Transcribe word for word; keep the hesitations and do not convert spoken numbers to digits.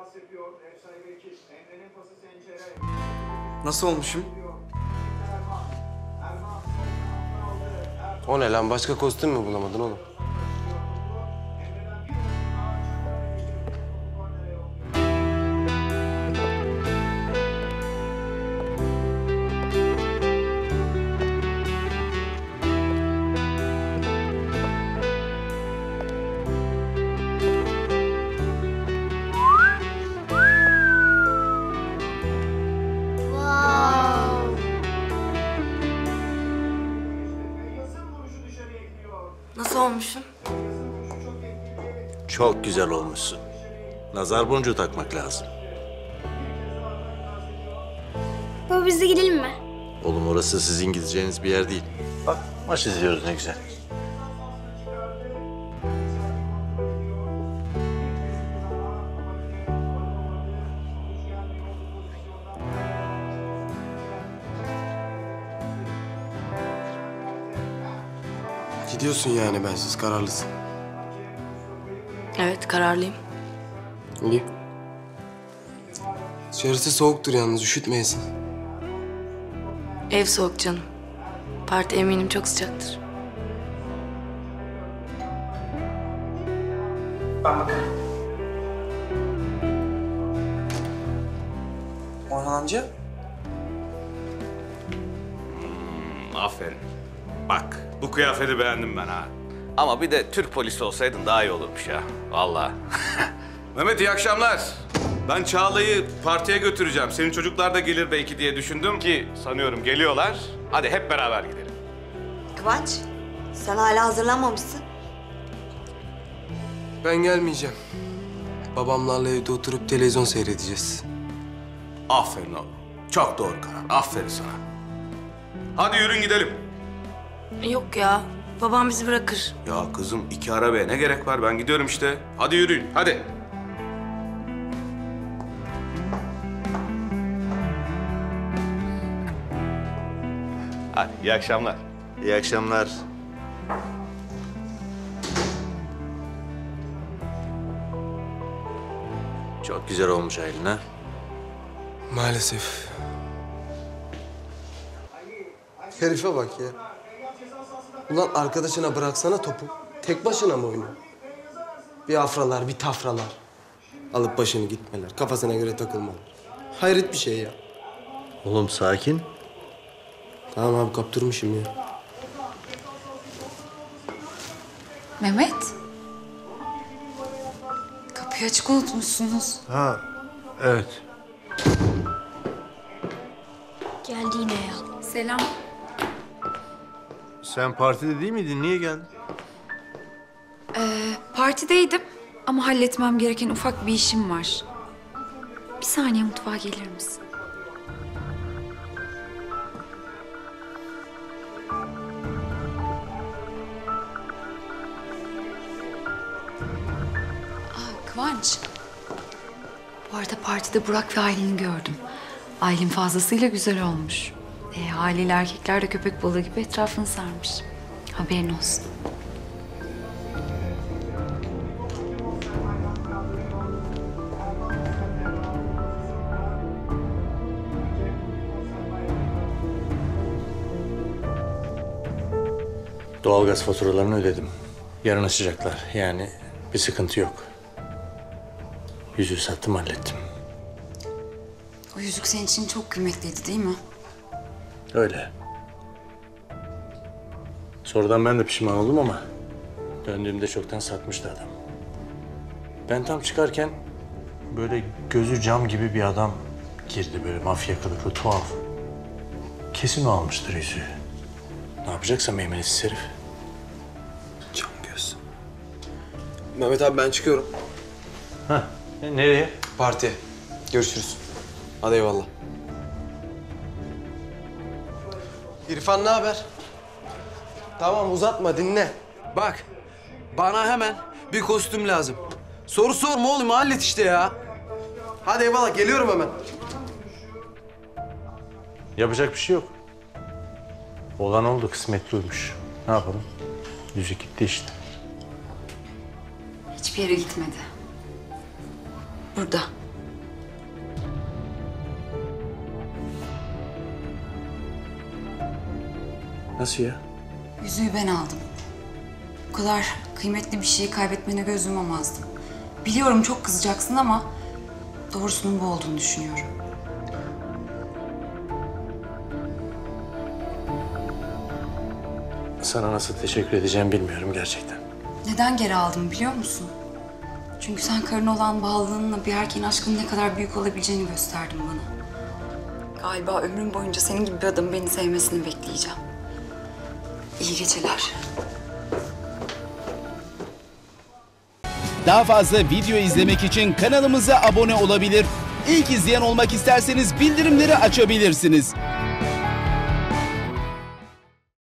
Nasıl olmuşum? O ne lan? Başka kostüm mü bulamadın oğlum? Nasıl olmuşum? Çok güzel olmuşsun. Nazar boncuğu takmak lazım. Baba biz de gidelim mi? Oğlum orası sizin gideceğiniz bir yer değil. Bak maç izliyoruz ne güzel. Gidiyorsun yani bensiz, kararlısın. Evet kararlıyım. İyi. Dışarısı soğuktur yalnız, üşütmeyesin. Ev soğuk canım. Parti eminim çok sıcaktır. Ben bakarım. Orhan amca. Aferin. Bak, bu kıyafeti beğendim ben ha. Ama bir de Türk polisi olsaydın daha iyi olurmuş ya. Vallahi. Mehmet iyi akşamlar. Ben Çağla'yı partiye götüreceğim. Senin çocuklar da gelir belki diye düşündüm ki sanıyorum geliyorlar. Hadi hep beraber gidelim. Kıvanç, sen hala hazırlanmamışsın. Ben gelmeyeceğim. Babamlarla evde oturup televizyon seyredeceğiz. Aferin oğlum. Çok doğru karar. Aferin sana. Hadi yürün gidelim. Yok ya. Babam bizi bırakır. Ya kızım iki arabaya ne gerek var? Ben gidiyorum işte. Hadi yürüyün. Hadi. Hadi iyi akşamlar. İyi akşamlar. Çok güzel olmuş Aylin ha. Maalesef. Herife bak ya. Ulan arkadaşına bıraksana topu. Tek başına mı oynuyor? Bir afralar, bir tafralar. Alıp başını gitmeler, kafasına göre takılmalar. Hayret bir şey ya. Oğlum sakin. Tamam abi, kaptırmışım ya. Mehmet. Kapıyı açık unutmuşsunuz. Ha, evet. Geldi yine ya. Selam. Sen partide değil miydin? Niye geldin? Ee, partideydim ama halletmem gereken ufak bir işim var. Bir saniye mutfağa gelir misin? Aa, Kıvanç. Bu arada partide Burak ve Aylin'i gördüm. Aylin fazlasıyla güzel olmuş. E, haliyle erkekler de köpek balığı gibi etrafını sarmış. Haberin olsun. Doğalgaz faturalarını ödedim. Yarın açacaklar. Yani bir sıkıntı yok. Yüzüğü sattım, hallettim. O yüzük senin için çok kıymetliydi değil mi? Öyle. Sonradan ben de pişman oldum ama döndüğümde çoktan satmıştı adam. Ben tam çıkarken böyle gözü cam gibi bir adam girdi, böyle mafya kılıklı, tuhaf. Kesin o almıştır yüzüğü. Ne yapacaksa meymenetsiz herif. Cam göz. Mehmet abi, ben çıkıyorum. Hah, nereye? Partiye. Görüşürüz. Hadi eyvallah. İrfan ne haber? Tamam, uzatma, dinle. Bak, bana hemen bir kostüm lazım. Soru sorma oğlum, hallet işte ya. Hadi eyvallah, geliyorum hemen. Yapacak bir şey yok. Olan oldu, kısmetliymiş. Ne yapalım? Yüzük gitti işte. Hiçbir yere gitmedi. Burada. Nasıl ya? Yüzüğü ben aldım. Bu kadar kıymetli bir şeyi kaybetmene göz yumamazdım. Biliyorum çok kızacaksın ama doğrusunun bu olduğunu düşünüyorum. Sana nasıl teşekkür edeceğimi bilmiyorum gerçekten. Neden geri aldım biliyor musun? Çünkü sen karına olan bağlılığınla bir erkeğin aşkının ne kadar büyük olabileceğini gösterdin bana. Galiba ömrüm boyunca senin gibi bir adamın beni sevmesini bekleyeceğim. İyi geceler. Daha fazla video izlemek için kanalımıza abone olabilir. İlk izleyen olmak isterseniz bildirimleri açabilirsiniz.